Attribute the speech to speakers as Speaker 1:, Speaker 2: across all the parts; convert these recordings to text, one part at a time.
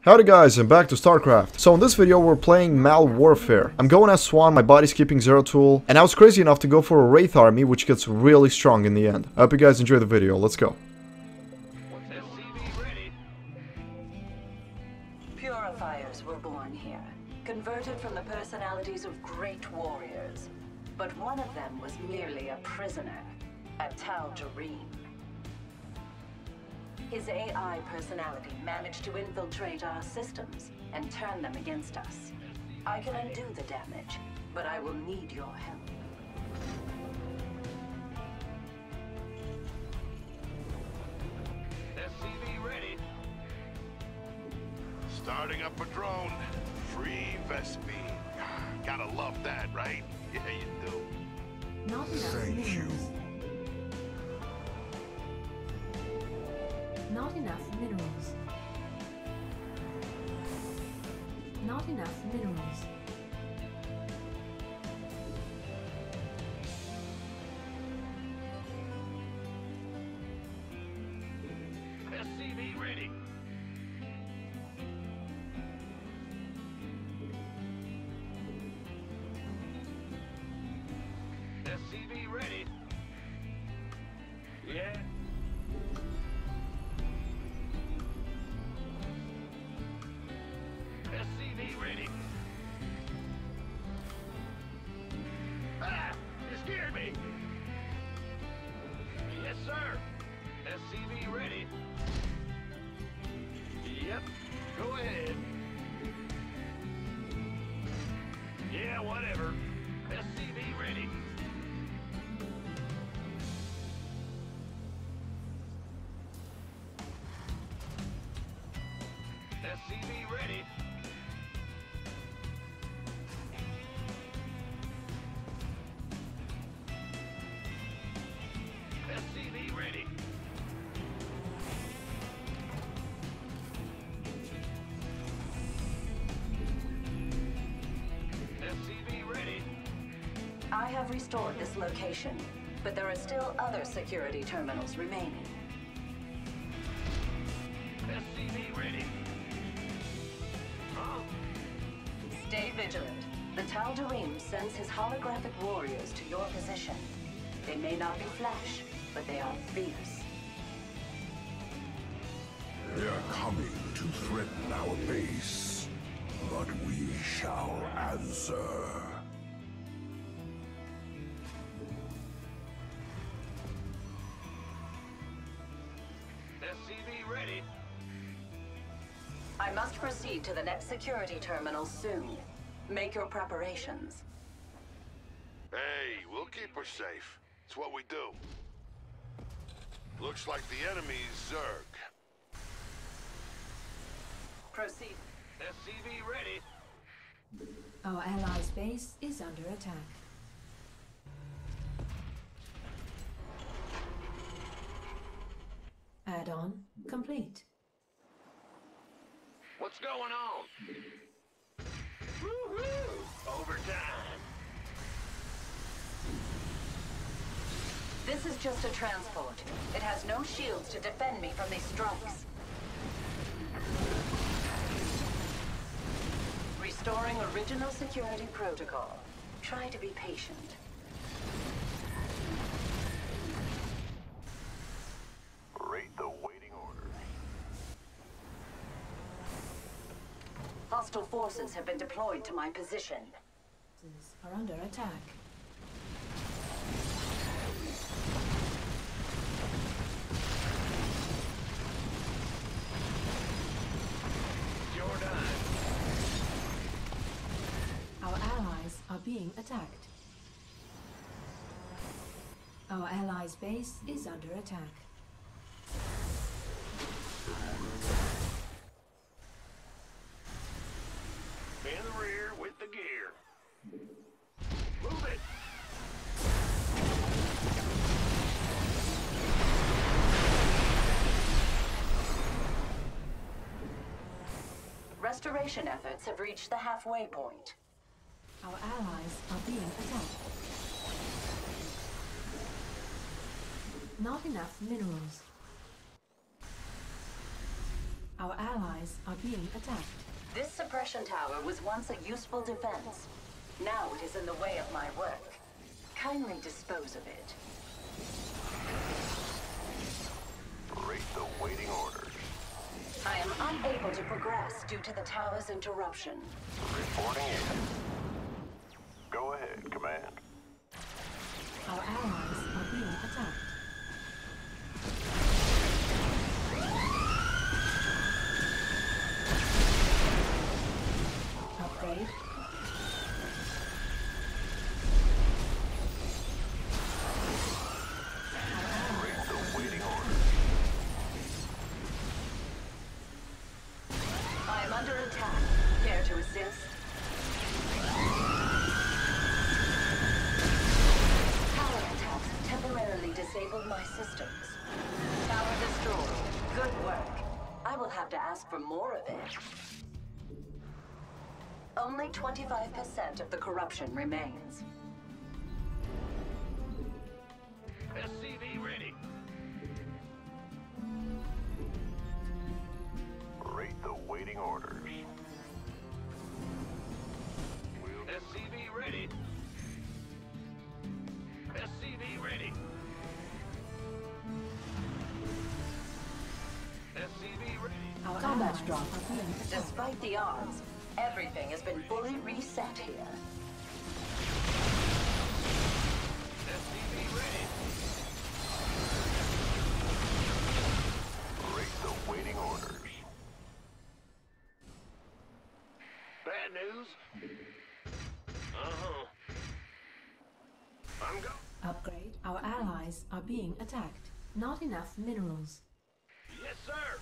Speaker 1: Howdy guys, and back to Starcraft. So in this video we're playing Malwarfare. I'm going as Swann, my body's keeping Zeratul, and I was crazy enough to go for a Wraith army which gets really strong in the end. I hope you guys enjoy the video, let's go.
Speaker 2: Purifiers were born here, converted from the personalities of great warriors. But one of them was merely a prisoner, a Tal'Darim. His AI personality managed to infiltrate our systems and turn them against us. I can undo the damage, but I will need your help.
Speaker 3: SCV ready. Starting up a drone. Free Vespi. Gotta love that, right? Yeah, you do.
Speaker 4: Not enough
Speaker 3: Thank
Speaker 4: minerals.
Speaker 3: you.
Speaker 4: Not enough minerals. Not enough minerals.
Speaker 3: SCV ready. SCV ready. Yeah. SCV ready. Ah! You scared me! Yes, sir! SCV ready. Yep, go ahead. Yeah, whatever. SCV ready. SCV ready. SCV ready. SCV ready.
Speaker 2: I have restored this location, but there are still other security terminals remaining.
Speaker 3: SCV ready. Huh?
Speaker 2: Stay vigilant. The Tal'Darim sends his holographic warriors to your position. They may not be flesh, but they are fierce.
Speaker 5: They are coming to threaten our base, but we shall answer.
Speaker 3: SCV ready.
Speaker 2: I must proceed to the next security terminal soon. Make your preparations.
Speaker 3: Hey, we'll keep her safe. It's what we do. Looks like the enemy's zerg.
Speaker 2: Proceed.
Speaker 3: SCV ready.
Speaker 4: Our allies' base is under attack. Add-on complete.
Speaker 3: What's going on? Woohoo! Overtime.
Speaker 2: This is just a transport. It has no shields to defend me from these strikes. Restoring original security protocol. Try to be patient.
Speaker 3: Rate the waiting order.
Speaker 2: Hostile forces have been deployed to my position.
Speaker 4: Are under attack.
Speaker 3: Your time.
Speaker 4: Our allies are being attacked. Our allies' base is under attack.
Speaker 3: In the rear with the gear. Move it.
Speaker 2: Restoration efforts have reached the halfway point.
Speaker 4: Our allies are being attacked. Not enough minerals. Our allies are being attacked.
Speaker 2: This suppression tower was once a useful defense. Now it is in the way of my work. Kindly dispose of it.
Speaker 3: Rate the waiting orders.
Speaker 2: I am unable to progress due to the tower's interruption.
Speaker 3: Reporting in. Go ahead, Command.
Speaker 4: Our allies are being attacked. Upgrade.
Speaker 3: Rate the waiting orders.
Speaker 2: I am under attack. Care to assist? Power attacks have temporarily disabled my systems. Tower destroyed. Good work. I will have to ask for more of it. Only 25% of the corruption remains.
Speaker 3: SCV ready. Rate the waiting orders. SCV ready. SCV ready. SCV ready.
Speaker 4: Our combat drop are being attacked.
Speaker 2: Despite the odds, everything has been fully reset here.
Speaker 3: SCV ready. Rate the waiting orders. Bad news? Uh-huh. I'm go.
Speaker 4: Upgrade. Our allies are being attacked. Not enough minerals.
Speaker 3: Yes, sir.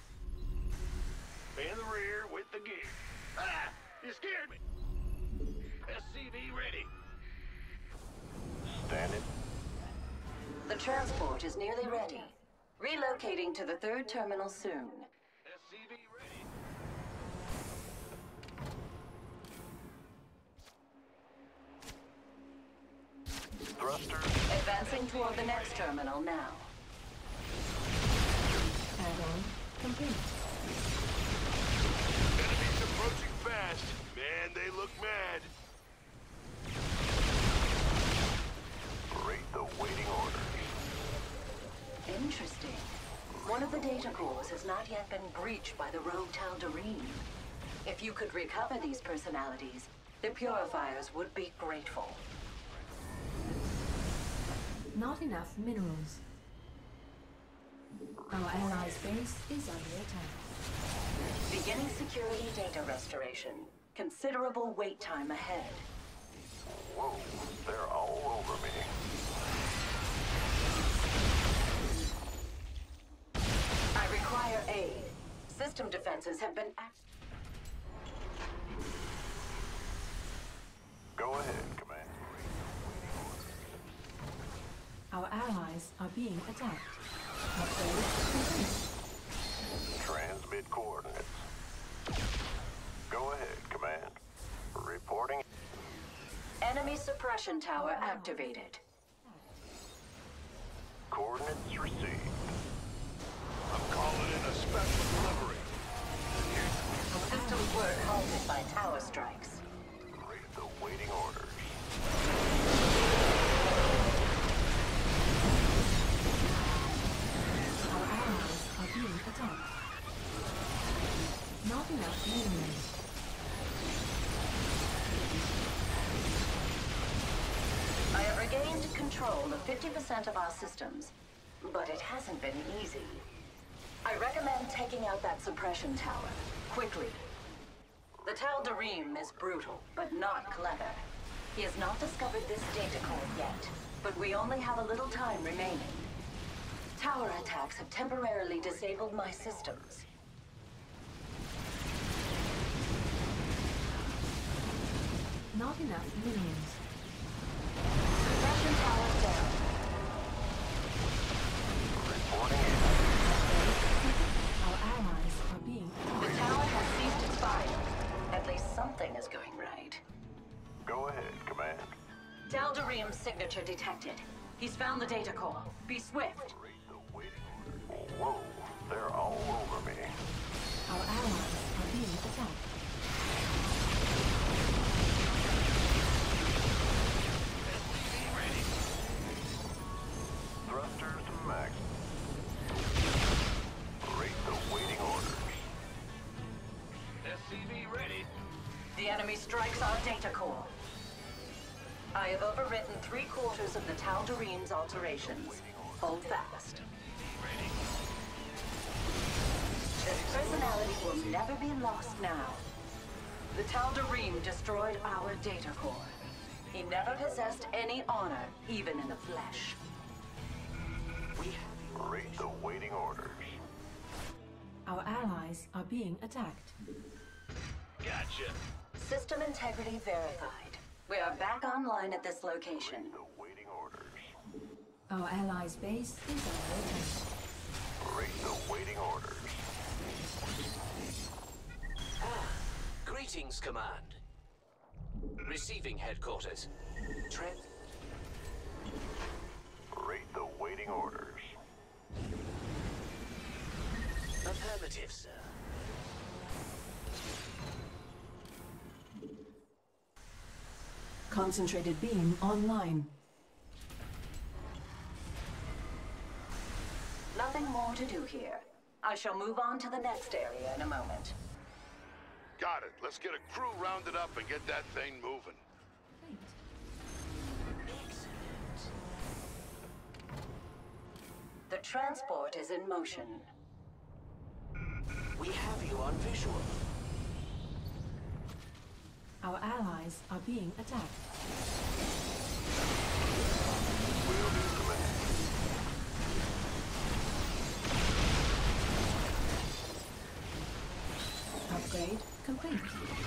Speaker 3: In the rear with the gear. Ah! You scared me. SCV ready. Standing.
Speaker 2: The transport is nearly ready. Relocating to the third terminal soon.
Speaker 3: SCV ready. Thrusters.
Speaker 2: Advancing toward the next terminal now.
Speaker 4: Add-on complete.
Speaker 3: Enemies approaching fast. Man, they look mad. Rate the waiting orders.
Speaker 2: Interesting. One of the data cores has not yet been breached by the rogue Tal'Darim. If you could recover these personalities, the purifiers would be grateful.
Speaker 4: Not enough minerals. Our allies' base is under attack.
Speaker 2: Beginning security data restoration. Considerable wait time ahead.
Speaker 3: Whoa, they're all over me.
Speaker 2: I require aid. System defenses have been
Speaker 3: Go ahead, Command.
Speaker 4: Our allies are being attacked. Upgrade complete.
Speaker 3: Transmit coordinates. Go ahead, Command. Reporting.
Speaker 2: Enemy suppression tower activated.
Speaker 3: Coordinates received. I'm calling in a special delivery.
Speaker 2: Systems were halted by tower strikes.
Speaker 3: Rate the waiting orders.
Speaker 4: Our allies are being attacked. Not enough minerals.
Speaker 2: I have regained control of 50% of our systems, but it hasn't been easy. I recommend taking out that suppression tower, quickly. The Tal'Darim is brutal, but not clever. He has not discovered this data core yet, but we only have a little time remaining. Tower attacks have temporarily disabled my systems.
Speaker 4: Not enough minerals.
Speaker 2: Suppression tower down.
Speaker 3: Reporting in.
Speaker 4: Our allies are being
Speaker 2: The tower has ceased its fire. At least something is going right.
Speaker 3: Go ahead, Command.
Speaker 2: Tal'Darim's signature detected. He's found the data core. Be swift.
Speaker 3: Rate the waiting orders. Whoa, they're all over me.
Speaker 4: Our allies are being attacked.
Speaker 3: SCV ready.
Speaker 6: Thrusters to max. Rate the waiting orders.
Speaker 3: SCV ready.
Speaker 2: The enemy strikes our data core. I have overwritten 3/4 of the Tal'Darim's alterations. Hold fast.
Speaker 3: Ready.
Speaker 2: This personality will never be lost now. The Tal'Darim destroyed our data core. He never possessed any honor, even in the flesh.
Speaker 6: Rate the waiting orders.
Speaker 4: Our allies are being attacked.
Speaker 3: Gotcha.
Speaker 2: System integrity verified. We are back online at this location.
Speaker 6: The waiting orders.
Speaker 4: Our allies' base is under attack.
Speaker 6: Rate the waiting orders.
Speaker 7: Greetings, Command. Receiving headquarters.
Speaker 6: Rate the waiting orders.
Speaker 7: Affirmative, sir.
Speaker 4: Concentrated beam online.
Speaker 2: Nothing more to do here. I shall move on to the next area in a moment.
Speaker 3: Got it. Let's get a crew rounded up and get that thing moving.
Speaker 7: Excellent.
Speaker 2: The transport is in motion.
Speaker 7: We have you on visual.
Speaker 4: Our allies are being attacked.
Speaker 6: Will do, command.
Speaker 4: Upgrade complete.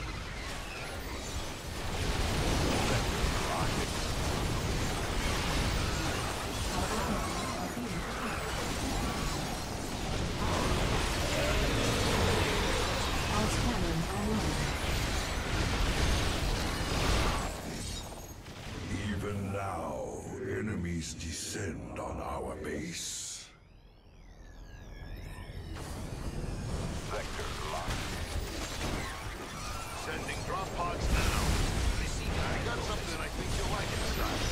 Speaker 4: Our allies are being attacked. Pulse cannon online.
Speaker 5: Even now, enemies descend on our base.
Speaker 6: Vector locked.
Speaker 3: Sending drop pods now. I got something I think you'll like inside.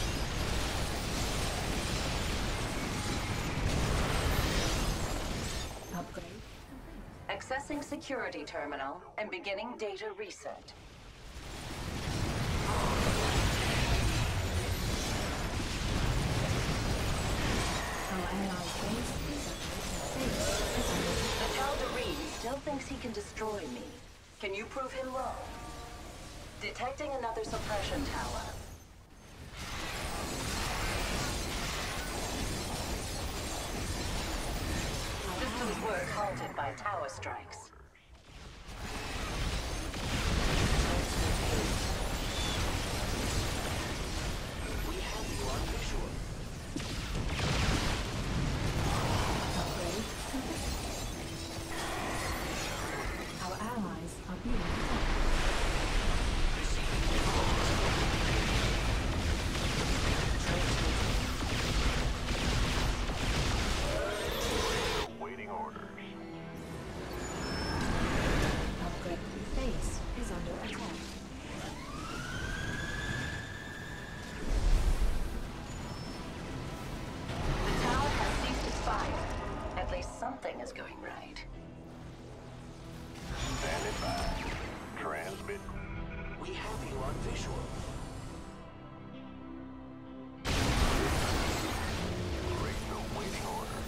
Speaker 4: Upgrade.
Speaker 2: Accessing security terminal and beginning data reset.
Speaker 4: Our allies' base is under attack.
Speaker 2: The Tal'Darim still thinks he can destroy me. Can you prove him wrong? Detecting another suppression tower. Systems work halted by tower strikes.
Speaker 7: We have you on visual.
Speaker 4: Upgrade complete. Our allies are being attacked.
Speaker 6: Waiting orders.
Speaker 4: Upgrade base is under attack.
Speaker 2: The tower has ceased its fire. At least something is going right.
Speaker 6: Standing by. Transmit.
Speaker 7: We have you on visual.
Speaker 6: Rate the waiting orders.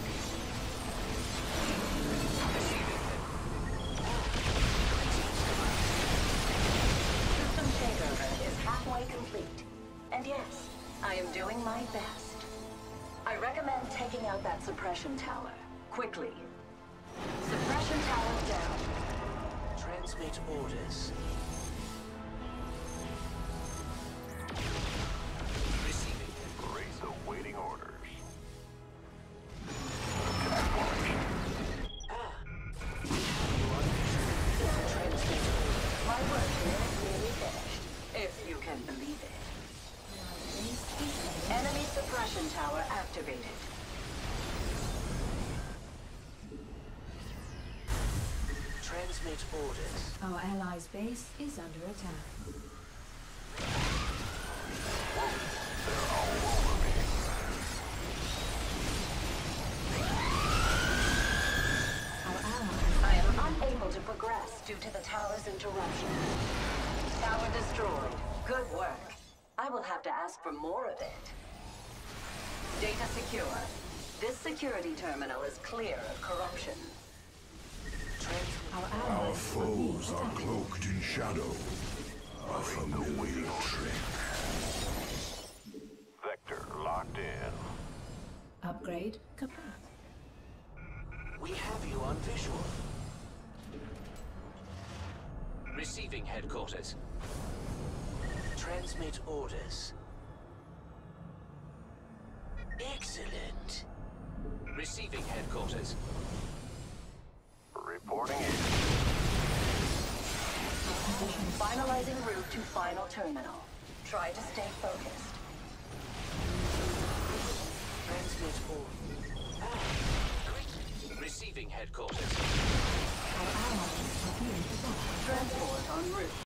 Speaker 2: System takeover is halfway complete. And yes, I am doing my best. I recommend taking out that suppression tower. Quickly. Suppression tower down.
Speaker 7: Transmit orders. Receiving.
Speaker 6: Rate the waiting orders.
Speaker 2: My work here is nearly finished. If you can believe it. Enemy suppression tower activated.
Speaker 7: Transmit. Transmit orders.
Speaker 4: Our allies' base is under attack. Our allies.
Speaker 2: I am unable to progress due to the tower's interruption. Tower destroyed. Good work. I will have to ask for more of it. Data secure. This security terminal is clear of corruption.
Speaker 4: Our
Speaker 5: Our
Speaker 4: allies are being
Speaker 5: foes are
Speaker 4: attacked.
Speaker 5: cloaked in shadow. A familiar trick.
Speaker 6: Vector locked in.
Speaker 4: Upgrade complete.
Speaker 7: We have you on visual. Receiving headquarters. Transmit orders. Excellent. Receiving headquarters.
Speaker 6: Reporting in.
Speaker 2: Finalizing route to final terminal. Try to stay focused.
Speaker 7: Transmit orders. Receiving headquarters.
Speaker 4: Our allies are being attacked.
Speaker 2: Transport en route.